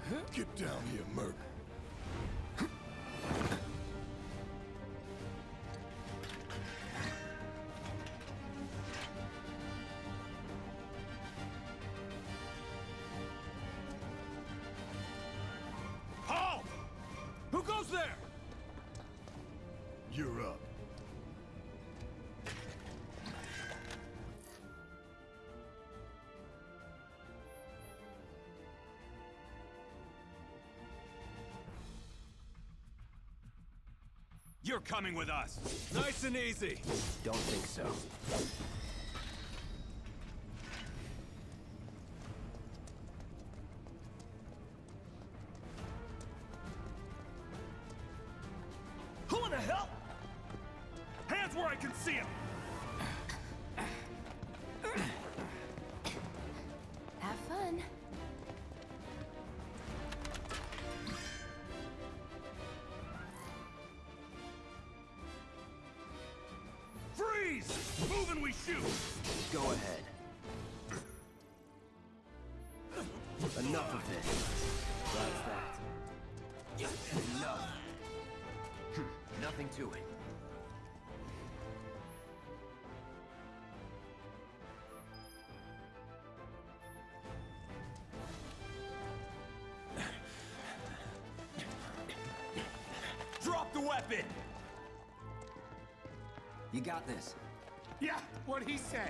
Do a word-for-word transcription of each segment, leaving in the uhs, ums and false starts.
Get down here, Merc. Halt! Who goes there? You're up. You're coming with us. Nice and easy. Don't think so. Who in the hell? Hands where I can see him. Have fun. Freeze! Move and we shoot! Go ahead. Enough of this. That's that. Enough. Nothing to it. Drop the weapon! You got this. Yeah, what he said.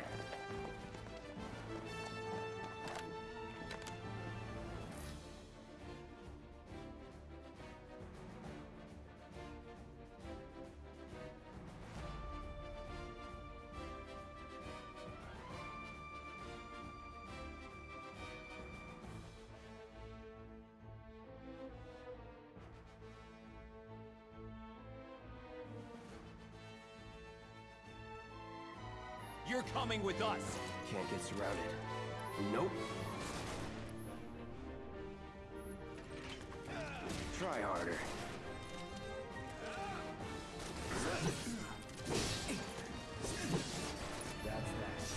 You're coming with us. Can't get surrounded. Nope. Try harder. That's that.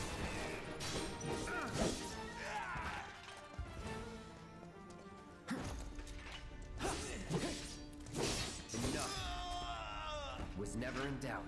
Enough. Was never in doubt.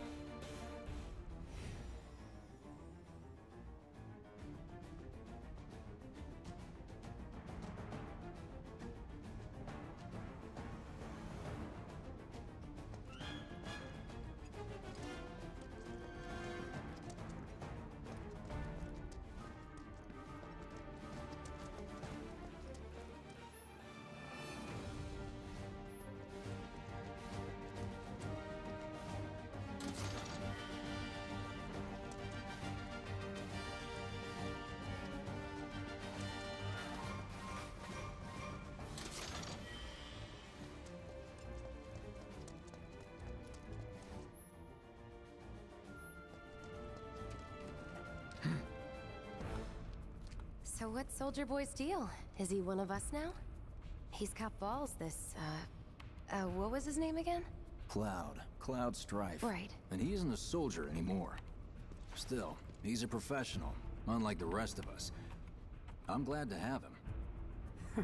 So what's Soldier Boy's deal? Is he one of us now? He's got balls, this, uh... Uh, what was his name again? Cloud. Cloud Strife. Right. And he isn't a soldier anymore. Still, he's a professional, unlike the rest of us. I'm glad to have him.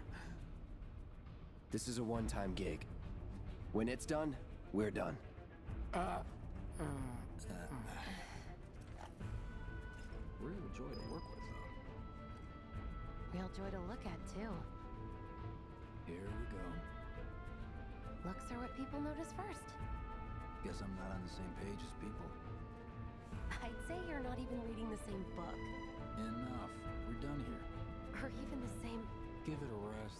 This is a one-time gig. When it's done, we're done. Uh, uh, Real joy to work with, though. Real joy to look at, too. Here we go. Looks are what people notice first. Guess I'm not on the same page as people. I'd say you're not even reading the same book. Enough. We're done here. Or even the same... Give it a rest.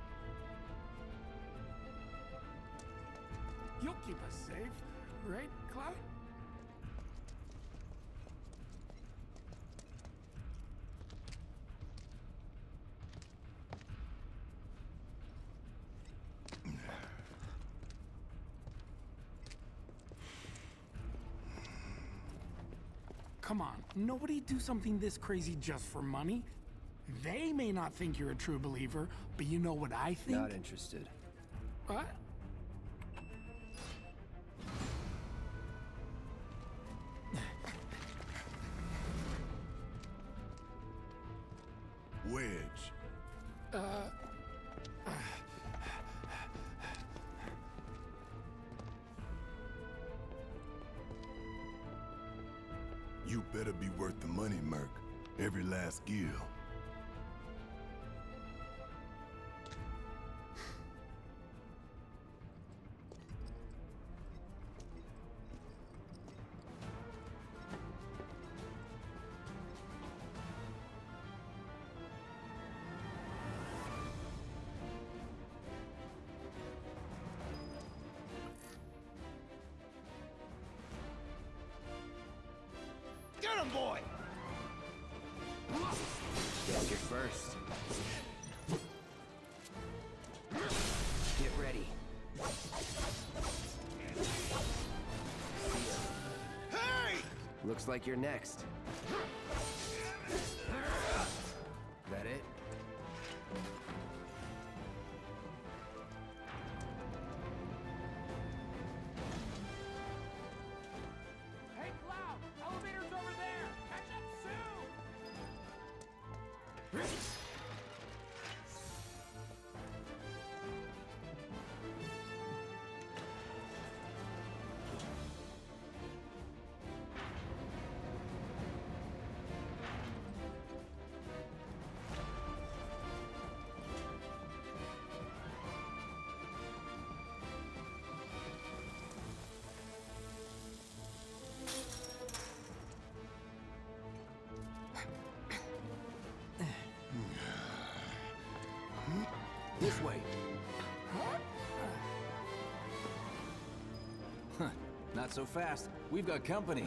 You'll keep us safe, right, Cloud? Come on, nobody do something this crazy just for money. They may not think you're a true believer, but you know what I think? Not interested. What? Wedge. Uh, You better be worth the money, Merc. Every last gil. Get him, boy! Guess you're first. Get ready. Hey! Looks like you're next. That it? Hey, Cloud! Elevator's over there! Catch up soon! This way. Huh. Not so fast. We've got company.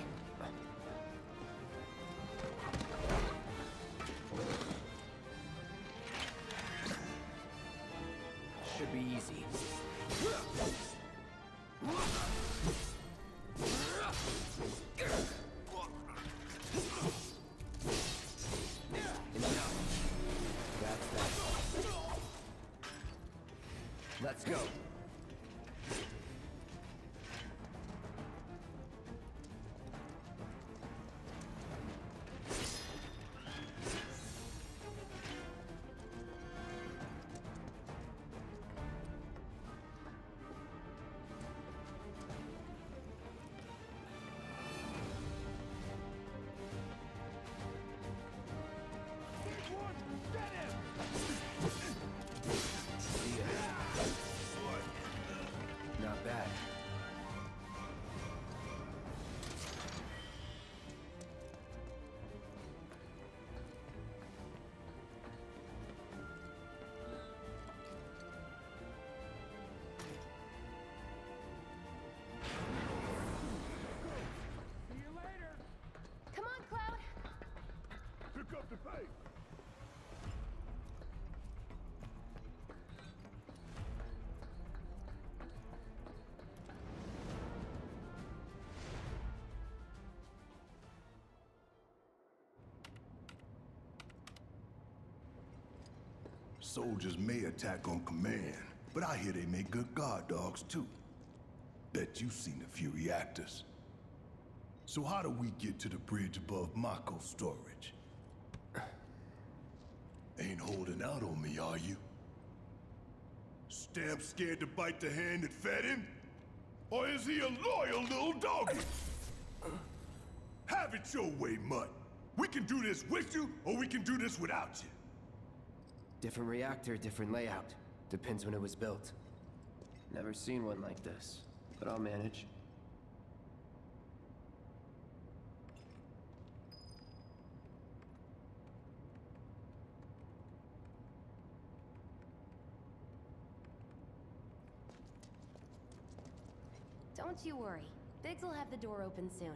Should be easy. Enough. That's that. Let's go. See ya. Not bad. See you later! Come on, Cloud. Pick up the pace. Soldiers may attack on command, but I hear they make good guard dogs too. Bet you've seen a few reactors. So how do we get to the bridge above Mako storage? Ain't holding out on me, are you? Stamp scared to bite the hand that fed him? Or is he a loyal little doggy? Have it your way, Mutt. We can do this with you, or we can do this without you. Different reactor, different layout. Depends when it was built. Never seen one like this, but I'll manage. Don't you worry. Biggs will have the door open soon.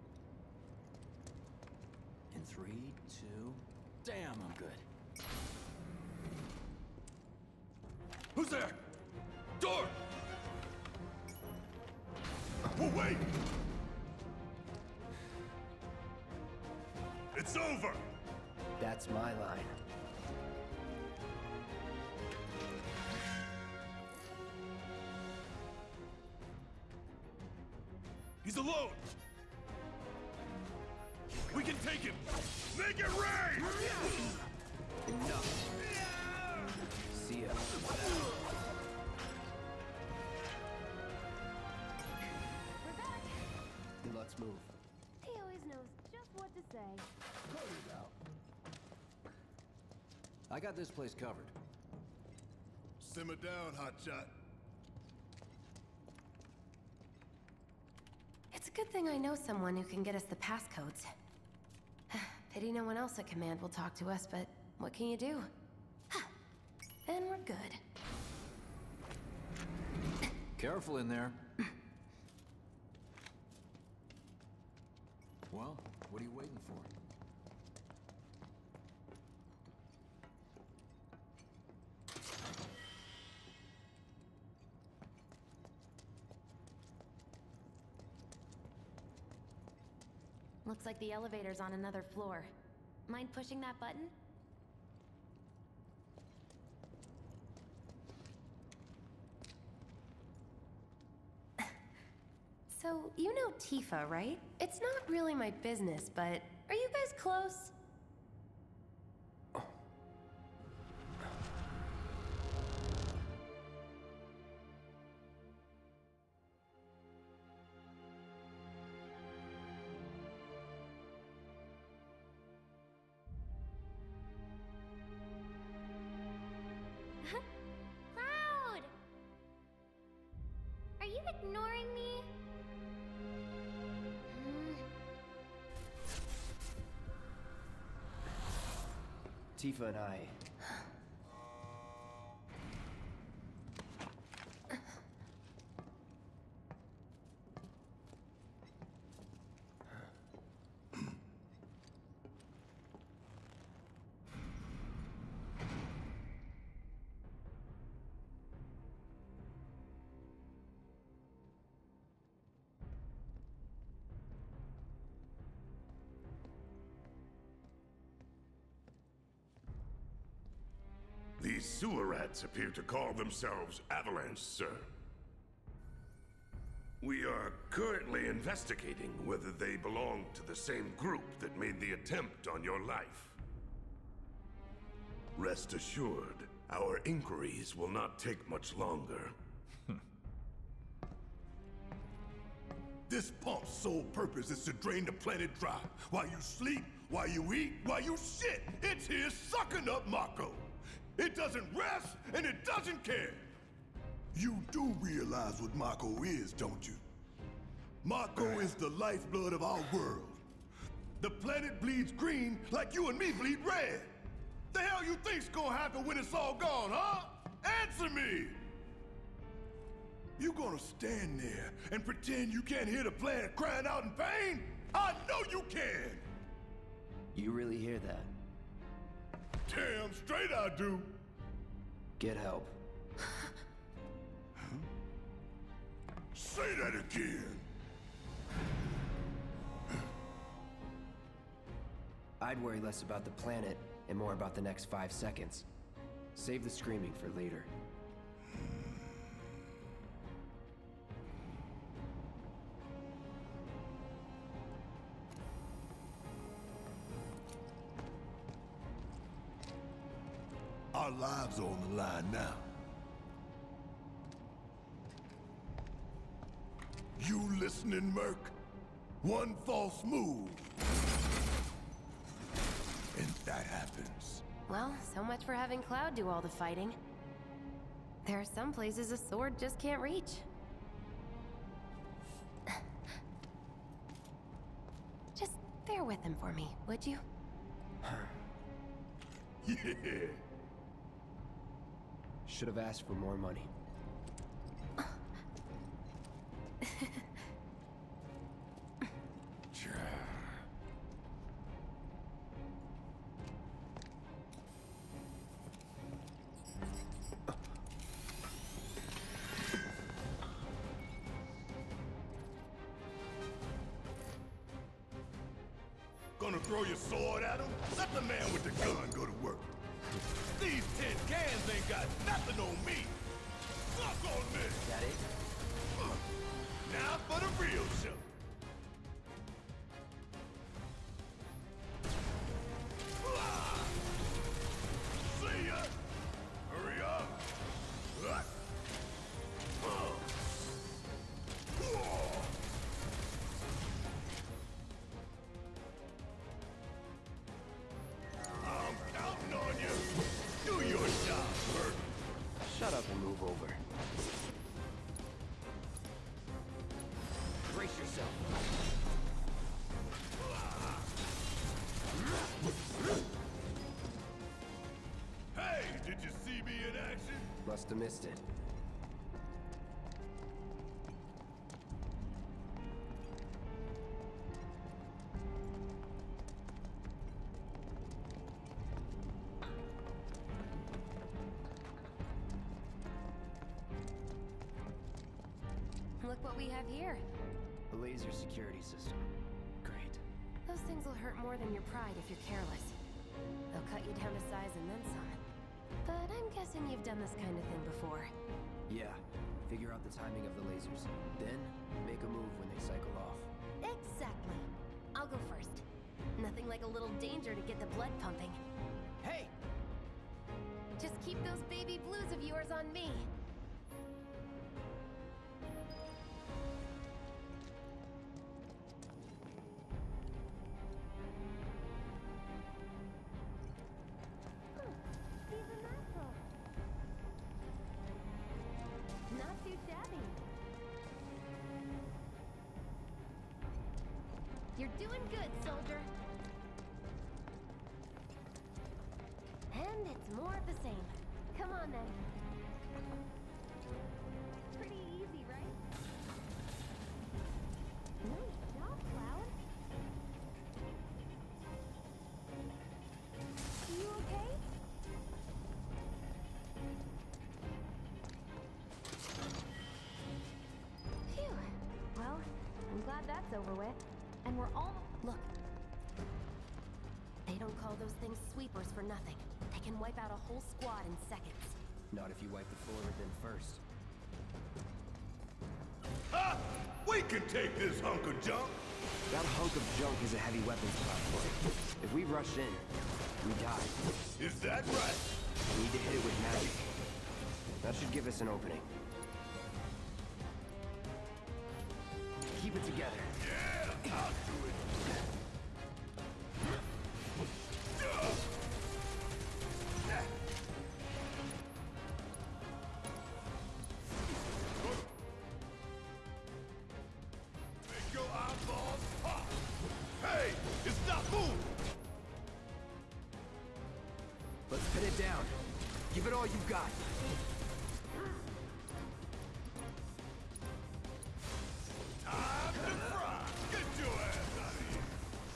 In three, two... Damn, I'm good. Who's there? Door! Oh, wait! It's over! That's my line. He's alone! We can take him! Make it rain! Enough. See ya. We're back. Let's move. He always knows just what to say. Cut it out. I got this place covered. Simmer down, hotshot. It's a good thing I know someone who can get us the passcodes. Pity no one else at command will talk to us, but what can you do? Then we're good. Careful in there. Well, what are you waiting for? Looks like the elevator's on another floor. Mind pushing that button? So, you know Tifa, right? It's not really my business, but are you guys close? Cloud! Are you ignoring me? Tifa and I... These sewer rats appear to call themselves Avalanche, sir. We are currently investigating whether they belong to the same group that made the attempt on your life. Rest assured, our inquiries will not take much longer. This pump's sole purpose is to drain the planet dry. While you sleep, while you eat, while you shit, it's here sucking up Mako. It doesn't rest, and it doesn't care. You do realize what Mako is, don't you? Mako is the lifeblood of our world. The planet bleeds green like you and me bleed red. The hell you think's gonna happen when it's all gone, huh? Answer me! You gonna stand there and pretend you can't hear the planet crying out in pain? I know you can! You really hear that? Damn straight I do! Get help. Say that again! I'd worry less about the planet and more about the next five seconds. Save the screaming for later. Our lives are on the line now. You listening, Merc? One false move. And that happens. Well, so much for having Cloud do all the fighting. There are some places a sword just can't reach. Just bear with him for me, would you? Yeah. Should have asked for more money. Gonna throw your sword at him? Let the man with the gun go to work. These tin cans ain't got nothing on me. Fuck on this. That it? Now for the real show. See ya. Hurry up. up and move over. Brace yourself. Hey, did you see me in action? Must have missed it. Look what we have here. A laser security system. Great. Those things will hurt more than your pride if you're careless. They'll cut you down to size and then some. But I'm guessing you've done this kind of thing before. Yeah. Figure out the timing of the lasers. Then, make a move when they cycle off. Exactly. I'll go first. Nothing like a little danger to get the blood pumping. Hey! Just keep those baby blues of yours on me. Not too shabby. You're doing good, soldier. And it's more of the same. Come on, then. Pretty easy, right? Nice job, Cloud. You okay? Phew. Well, I'm glad that's over with. And we're all... Look. They don't call those things sweepers for nothing. They can wipe out a whole squad in seconds. Not if you wipe the floor with them first. Ha! We can take this hunk of junk! That hunk of junk is a heavy weapons platform. If we rush in, we die. Is that right? We need to hit it with magic. That should give us an opening. Keep it together. Yeah, I'll do it. Make your eyeballs pop. Hey, it's not moving. Let's pin it down. Give it all you've got. Time to fry. Get your ass out of here.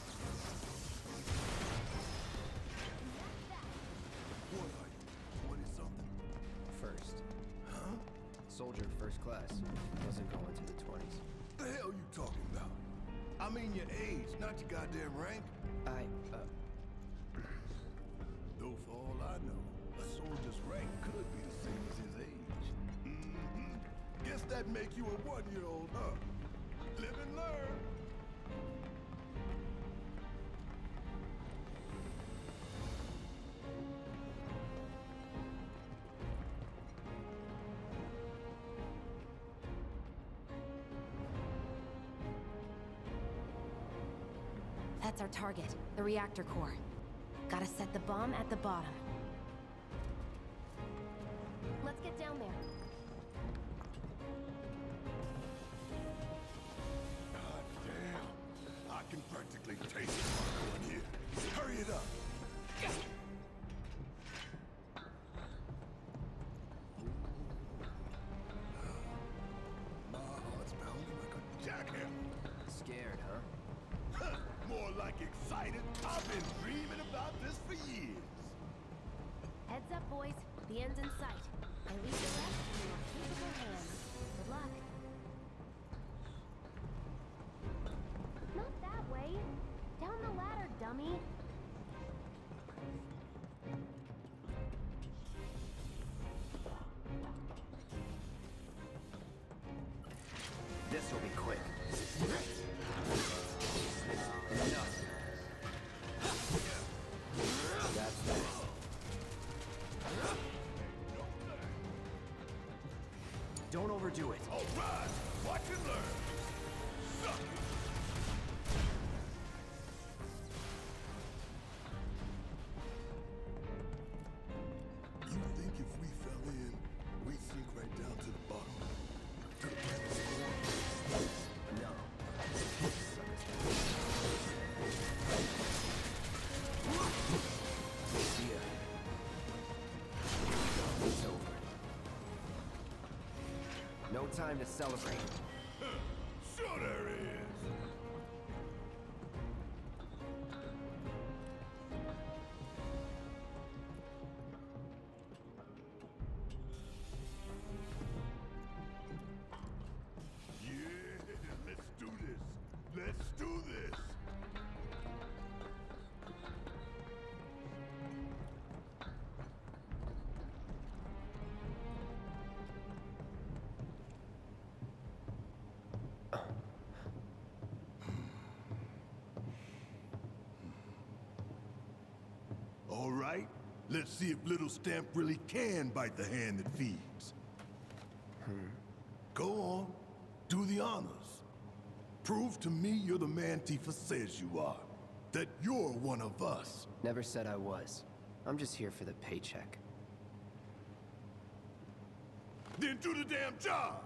What are you, twenty something? First. Huh? Soldier first class. Doesn't go into the twenties. The hell you talking about? I mean your age, not your goddamn rank. I, uh... Though for all I know, a soldier's rank could be the same as his age. Mm-hmm. Guess that make you a one-year-old, huh? Live and learn. That's our target, the reactor core. Gotta set the bomb at the bottom. Let's get down there. God damn. I can practically taste Marco in here. Hurry it up. My heart's pounding like a jackhammer. Scared, huh? More like excited. I've been dreaming about this for years. Heads up, boys. The end's in sight. I leave the rest in your capable hands. Good luck. Not that way. Down the ladder, dummy. This'll be quick. Enough. That's that. Don't overdo it. All right. Watch and learn. Suck it. You think if we fell in, we'd No time to celebrate. Sure there is. Let's do this! All right, let's see if Little Stamp really can bite the hand that feeds. Hmm. Go on, do the honors. Prove to me you're the man Tifa says you are. That you're one of us. Never said I was. I'm just here for the paycheck. Then do the damn job!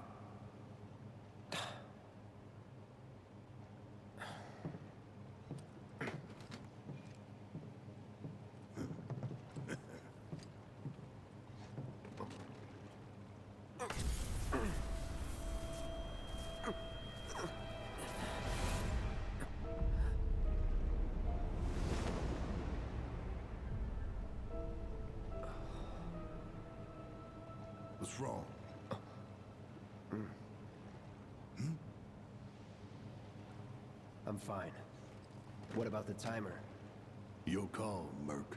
What's wrong? Hmm? I'm fine. What about the timer? Your call, Merc.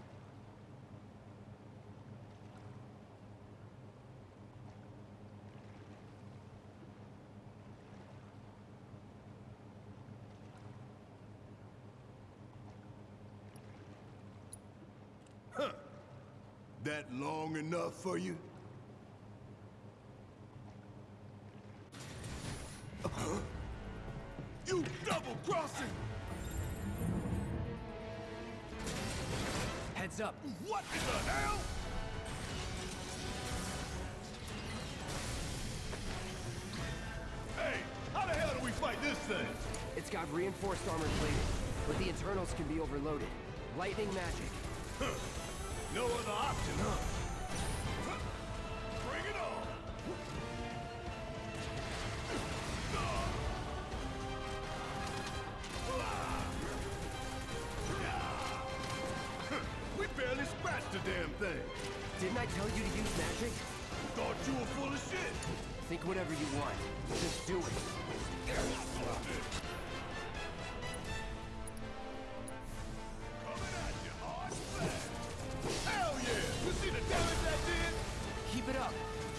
Huh. That long enough for you? Uh-huh. You double-crossing! Heads up! What in the hell? Hey, how the hell do we fight this thing? It's got reinforced armor plating, but the internals can be overloaded. Lightning magic. Huh. No other option, huh? Huh. Bring it on! We barely scratched the damn thing. Didn't I tell you to use magic? Thought you were full of shit. Think whatever you want. Just do it. Coming at you hard and fast. Hell yeah! You see the damage that did? Keep it up.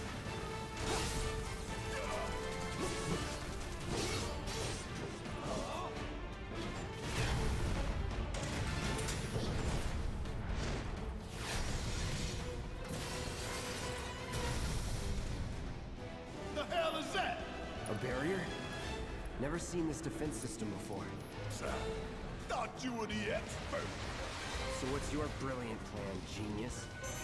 The hell is that? A barrier? Never seen this defense system before. Thought you were the expert. So what's your brilliant plan, genius?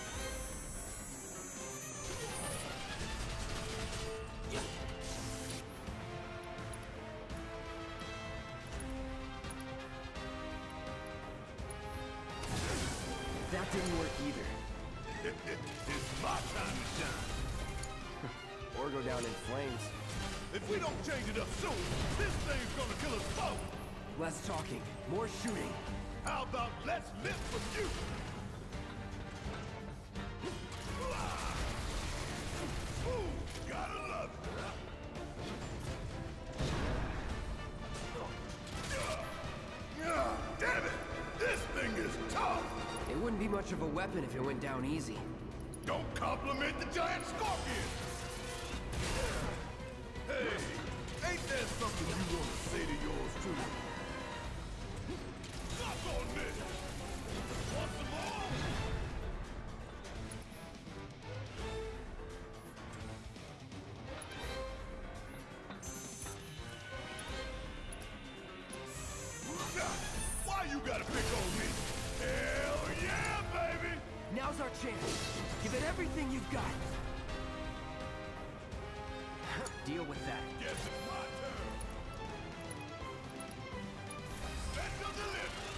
That didn't work either. It's my time to shine. Or go down in flames. If we don't change it up soon, this thing's gonna kill us both. Less talking, more shooting. How about let's live from you? Ooh, gotta love it. Ah, damn it! This thing is tough. It wouldn't be much of a weapon if it went down easy. Don't compliment the giant scorpion. Hey, ain't that something you want to say to yours too? Suck on this. Want some more? Why you gotta pick on me? Hell yeah, baby! Now's our chance. Give it everything you've got. Deal with that. Guess it's my turn. Special delivery.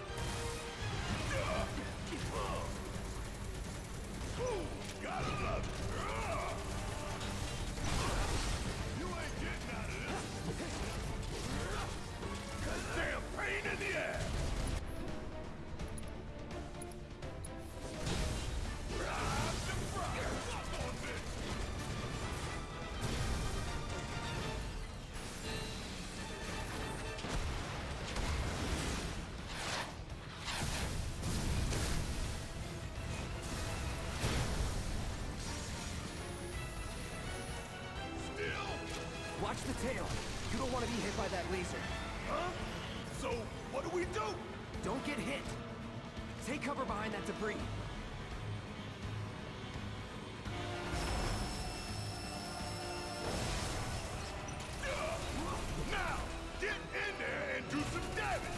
Ooh, gotta love it. Watch the tail. You don't want to be hit by that laser. Huh? So, what do we do? Don't get hit. Take cover behind that debris. Now, get in there and do some damage!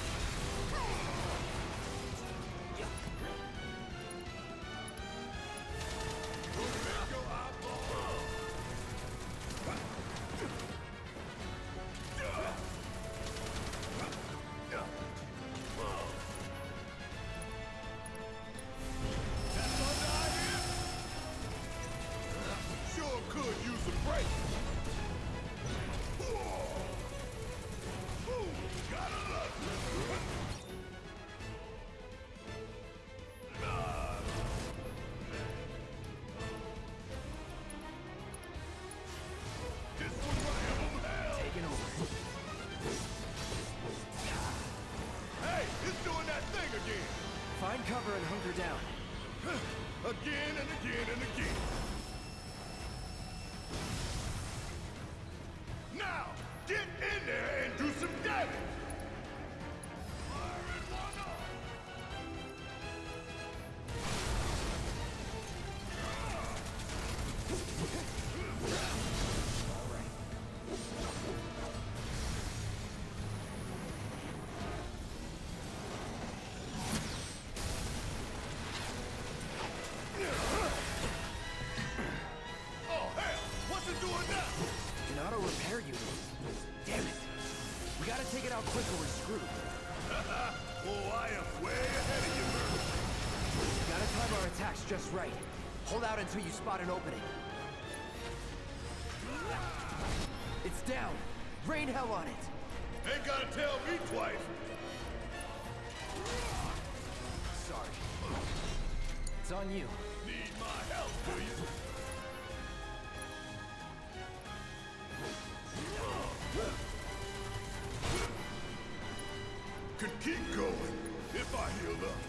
Sure could use a break. Ooh, gotta love it. This was my hell. Taking over. Hey, it's doing that thing again. Find cover and hunker down. Again and again and again. Now, get in there and do some damage! Firing one off! Oh, hell! What's it doing now? An auto repair unit. Damn it. We gotta take it out quick or we're screwed. Oh, I am way ahead of you, Murphy. We gotta time our attacks just right. Hold out until you spot an opening. It's down. Rain hell on it. Ain't gotta tell me twice. Sorry. It's on you. Need my help, do you? Could keep going if I healed up.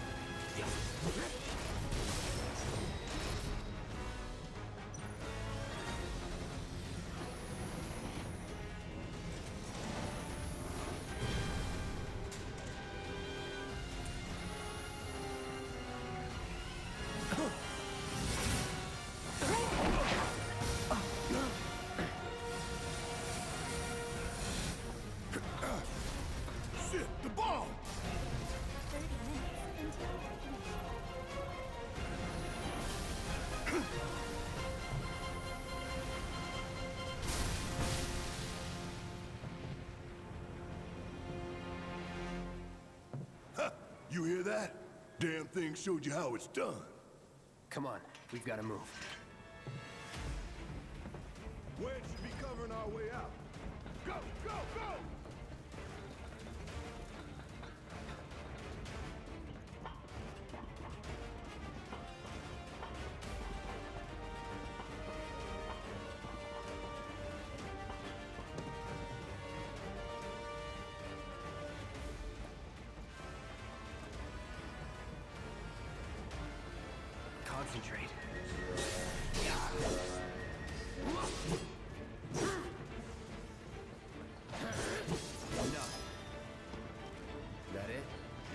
Shit, the bomb! Huh, you hear that? Damn thing showed you how it's done. Come on, we've gotta move. Wedge should be covering our way out. Go, go, go! Concentrate. Enough. That it?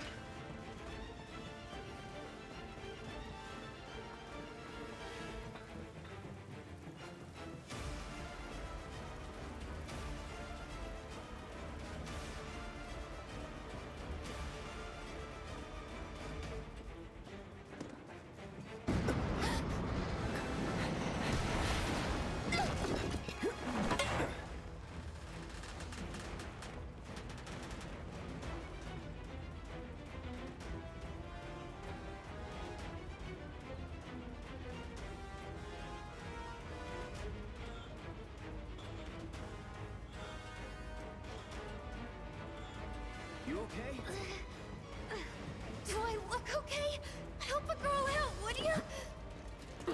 You okay? Do I look okay? Help a girl out, would you?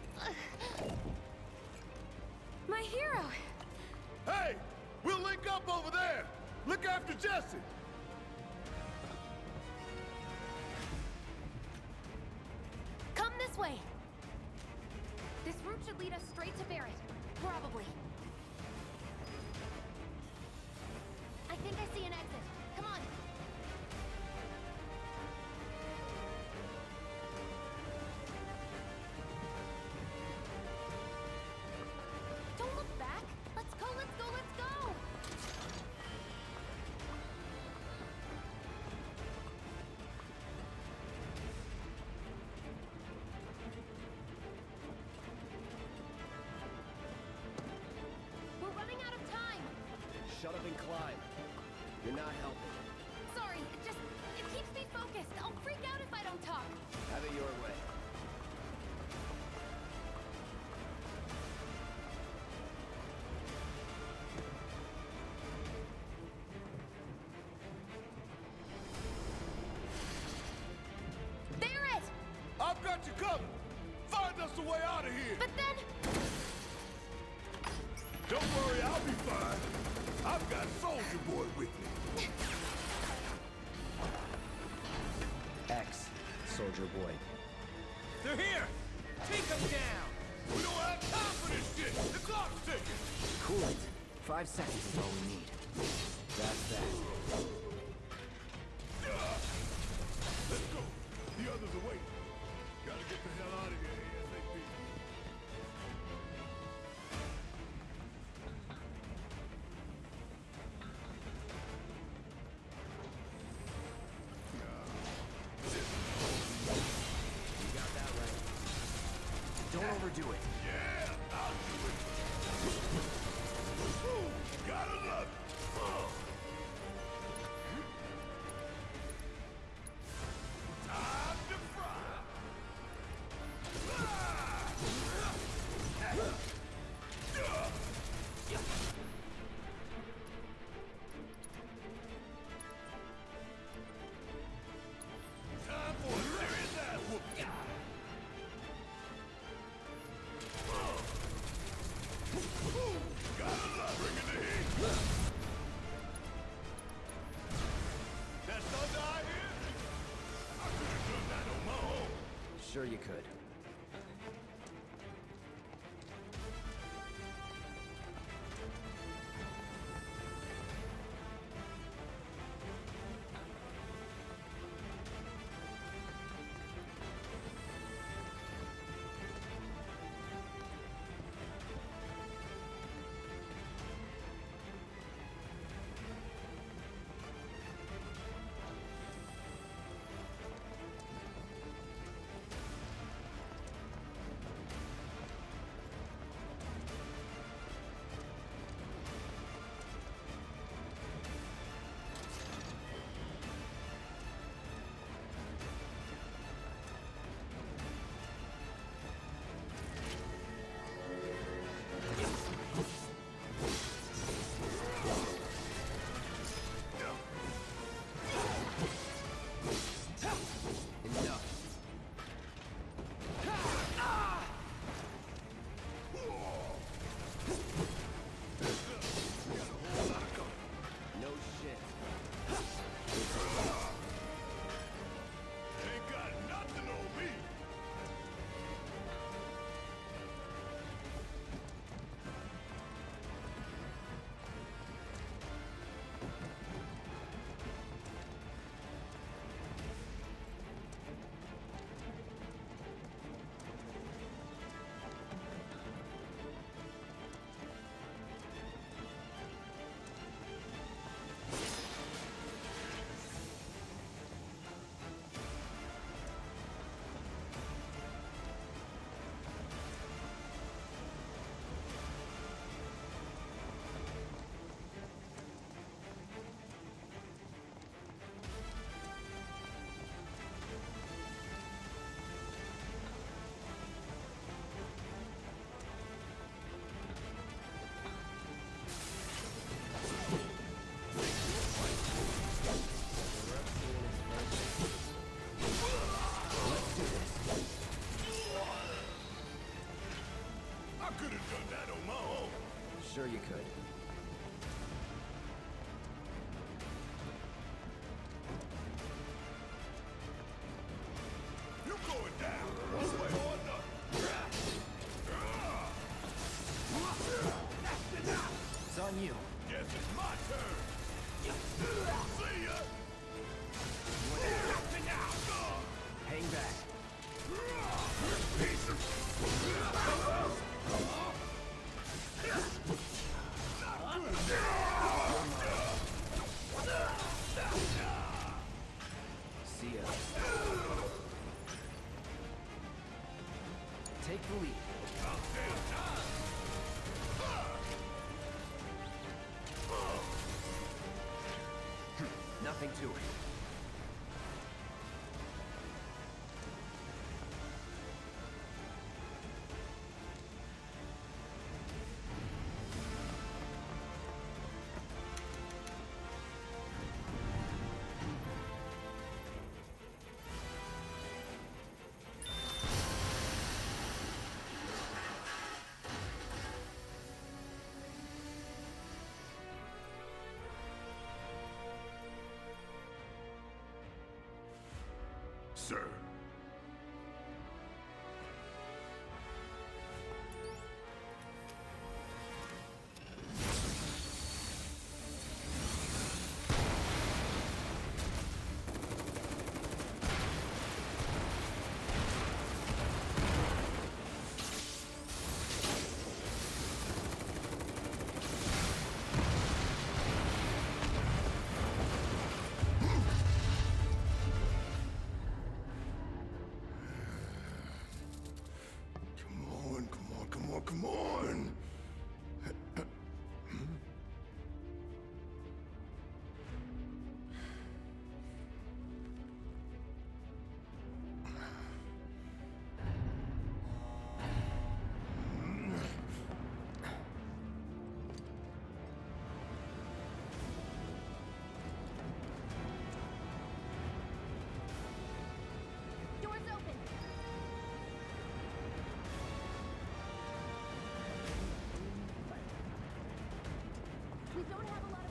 My hero! Hey! We'll link up over there! Look after Jesse! Come this way. This route should lead us straight to Barrett. Probably. see an exit. Come on. Don't look back. Let's go, let's go, let's go. We're running out of time. Shut up and climb. You're not helping. Sorry, it just, it keeps me focused. I'll freak out if I don't talk. Have it your way. There it! I've got you covered. Find us a way out of here. But then, Don't worry, I'll be fine. I've got Soldier Boy with me. X, Soldier Boy. They're here! Take them down! We don't have time for this shit. The clock's ticking. Cool it. Five seconds is all we need. That's that. Let's go. The others are waiting. Gotta get the hell out of here ASAP. You got that right. Don't overdo it. Yeah, I'll do it. Ooh, gotta love it. Uh. Time to fry. Time for a serious ass whooping. Gotta love bringing the heat. That thunder I hear? I could have done that on my own. Sure you could. Enough. No shit. Ain't got nothing on me. I could have done that on my own. Sure you could. You going down, one way or another. It's on you. Guess it's my turn. See ya! Hang back. See ya. Take the lead. Nothing to it. Sir. Come on! Doors open. We don't have a lot of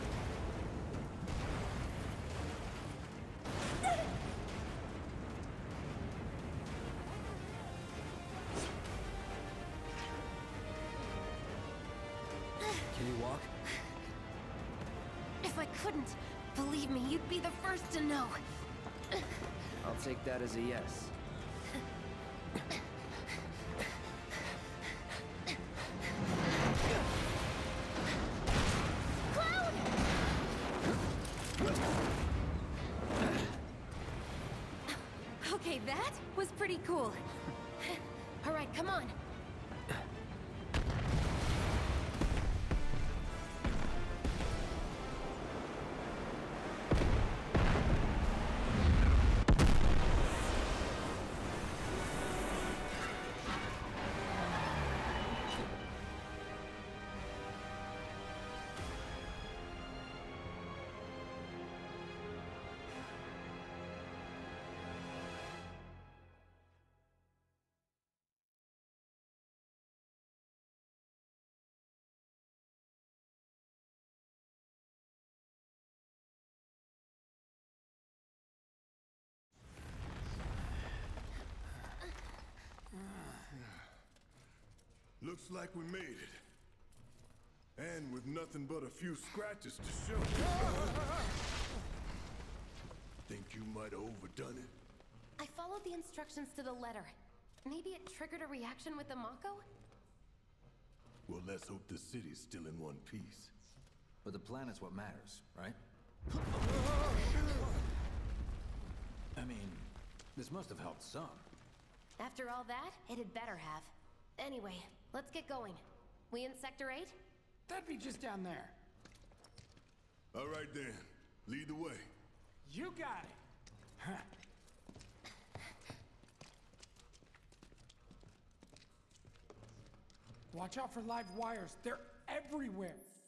Can you walk? If I couldn't, believe me, you'd be the first to know. I'll take that as a yes. Okay, that was pretty cool. All right, come on. Looks like we made it. And with nothing but a few scratches to show. Think you might have overdone it? I followed the instructions to the letter. Maybe it triggered a reaction with the Mako? Well, let's hope the city's still in one piece. But the planet's what matters, right? I mean, this must have helped some. After all that, it had better have. Anyway, let's get going. We in Sector eight? That'd be just down there. All right then, lead the way. You got it. Huh. Watch out for live wires. They're everywhere.